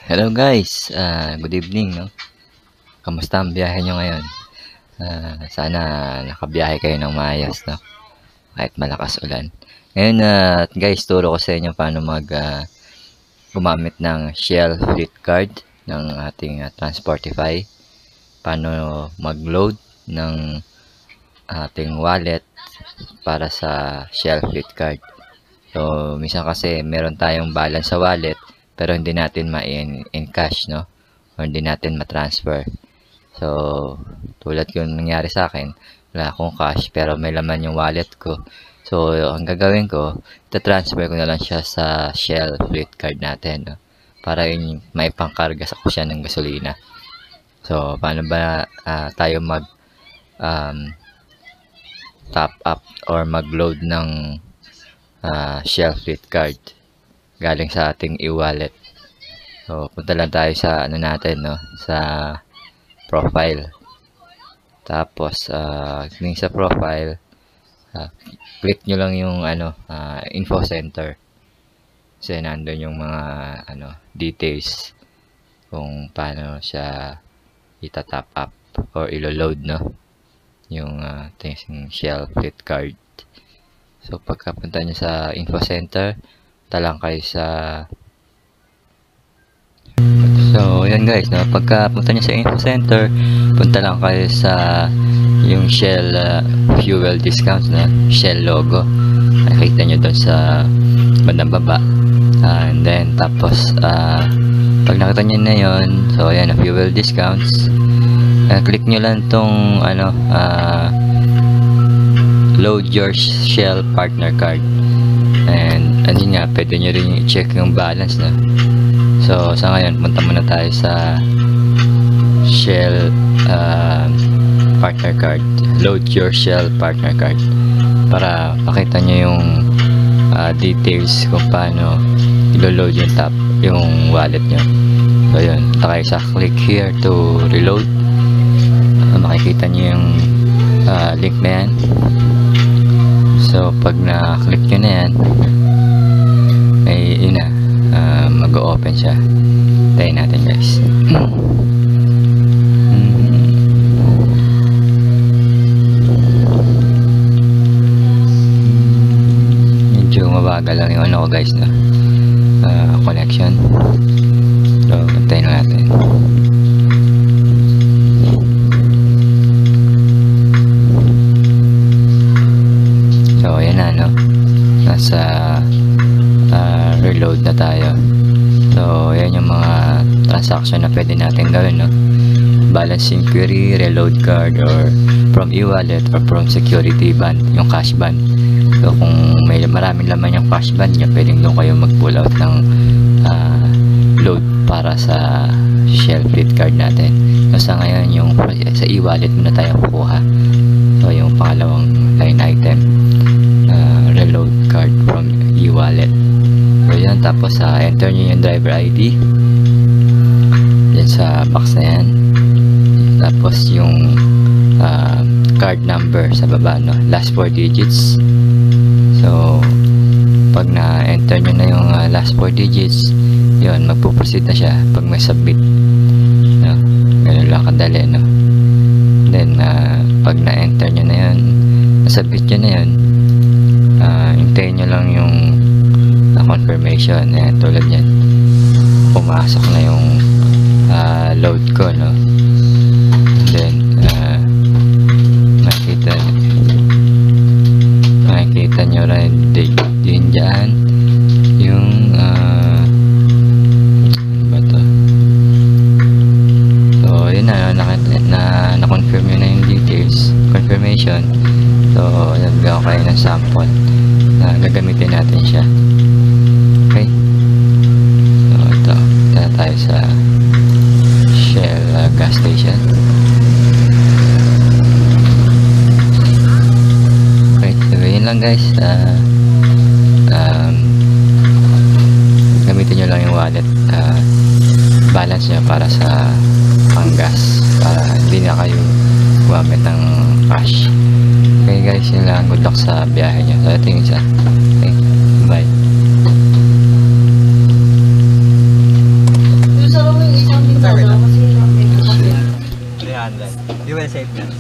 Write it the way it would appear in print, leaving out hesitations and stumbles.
Hello guys, good evening, no? Kamusta ang biyahe nyo ngayon? Sana nakabiyahe kayo ng maayos, no? Kahit malakas ulan. Ngayon, guys, turo ko sa inyo paano gumamit ng Shell Fleet Card ng ating Transportify. Paano mag-load ng ating wallet para sa Shell Fleet Card. So, minsan kasi meron tayong balance sa wallet pero hindi natin ma-encash, no? O hindi natin ma-transfer. So, tulad yung nangyari sa akin, wala akong cash pero may laman yung wallet ko. So, ang gagawin ko, ita-transfer ko na lang siya sa Shell Fleet Card natin, no? Para yung may pangkarga sa ko siya ng gasolina. So, paano ba tayo mag top up or mag-load ng Shell Fleet Card galing sa ating e-wallet? So, punta lang tayo sa natin, no? Sa profile. Tapos, link sa profile, click nyo lang yung info center. Kasi nandun yung mga details kung paano siya ita-top up or ilo-load, no? Yung Shell Fleet Card. So, pagkapunta nyo sa info center, talang kayo sa yan guys, no? Pagkapunta nyo sa info center, punta lang kayo sa yung Shell fuel discounts na Shell logo. Nakikita nyo doon sa bandang baba. And then tapos pag nakita nyo na yun, so ayan, fuel discounts. Click nyo lang tong load your Shell partner card. And nga, pwede nyo rin i-check yung balance, na. So sa ngayon, punta muna tayo sa Shell partner card. Load your Shell partner card para pakita nyo yung details kung paano ilo-load yung wallet nyo. So yun, punta kayo sa click here to reload. Makikita nyo yung link na yan. So pag na-click nyo na yan, yun na, mag-o-open siya. Tayo natin guys. Medyo mabagal lang yung ko guys, na connection. So tayo natin. So ayan na, no? Nasa reload na tayo. So yan yung mga transaction na pwede natin gawin, no? Balance inquiry, reload card, or from e-wallet, or from security band, yung cash band. So kung may maraming laman yung cash band nyo, pwedeng doon kayo mag-pull out ng load para sa Shell Fleet Card natin. So sa ngayon, yung sa e-wallet muna tayo kukuha. So yung pangalawang line item, reload card from e-wallet. So yan, tapos enter nyo yung driver ID yan sa box na yan. Tapos yung card number sa baba, no? Last 4 digits. So pag na-enter nyo na yung last 4 digits, yun, magpuproceed na siya pag may submit, no? Ganun lang kadali, no? Then pag na-enter nyo na yun, na-submit nyo na yun, hintayin nyo lang yung confirmation. Ayan, tulad yan, pumasok na yung load ko, no? Then makikita nyo rin din dyan yung ba to? So yun na confirm yun na yung details, confirmation. So yan, gawa kayo ng sample na gagamitin natin siya. Okay, so ito, tayo sa Shell gas station. Okay, so yun lang guys. Gamitin nyo lang yung wallet balance nyo para sa panggas, para hindi na kayo gumamit ng cash. Okay guys, yun lang. Good luck sa biyahe nyo. So ito yung isa. Okay, bye. 500. You will save that.